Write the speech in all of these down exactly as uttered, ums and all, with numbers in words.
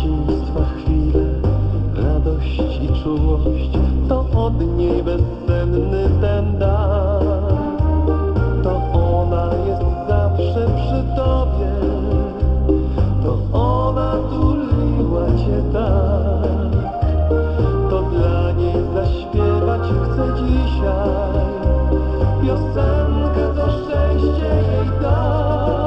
dzieciństwa chwile, radość i czułość, to od niej bezcenny ten dar. To ona jest zawsze przy tobie, to ona tuliła cię tak. To dla niej zaśpiewać chcę dzisiaj piosenkę, co szczęście jej da.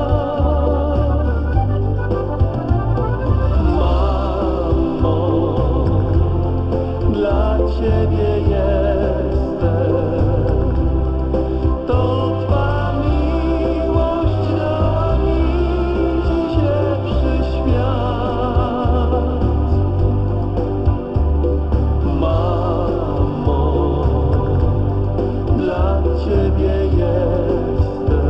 Ciebie jestem, to Twa miłość dała mi dziś lepszy świat. Mamo, dla Ciebie jestem,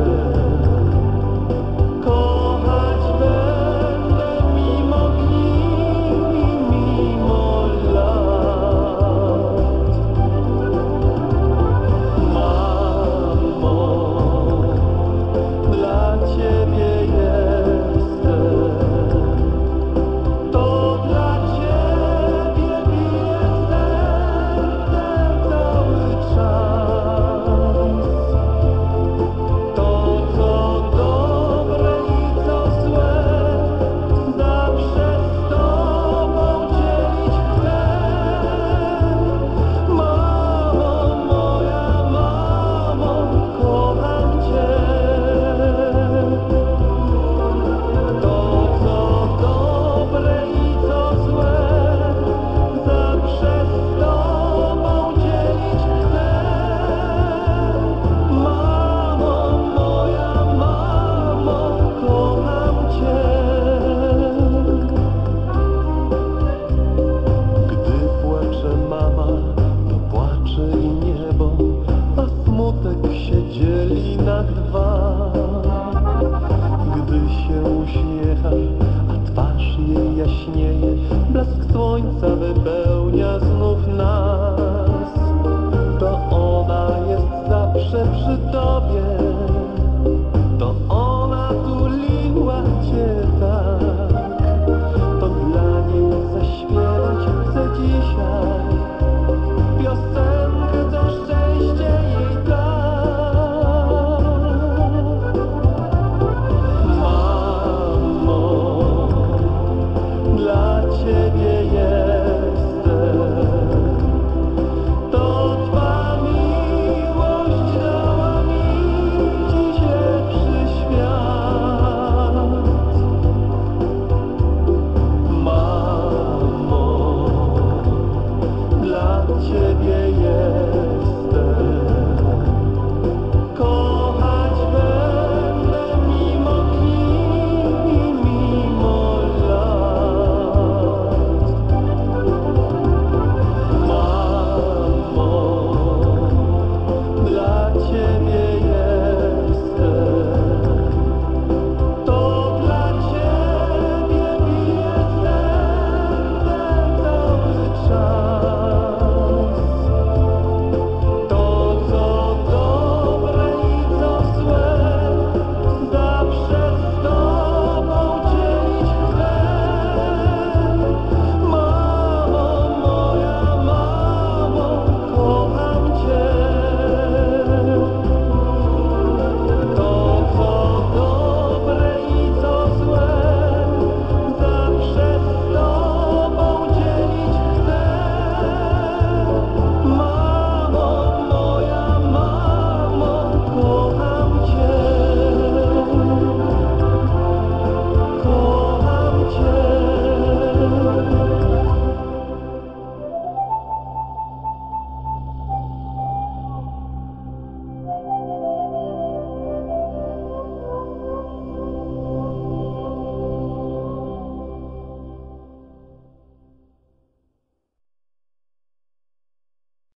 kochać będę mimo dni i mimo lat. Gdy się uśmiecha, a twarz jej jaśnieje, blask słońca wypełnia znów nas. To ona jest zawsze przy tobie, to ona tuliła cię tak. To dla niej zaśpiewać chcę dzisiaj piosenkę, co szczęście jej da. Dla Ciebie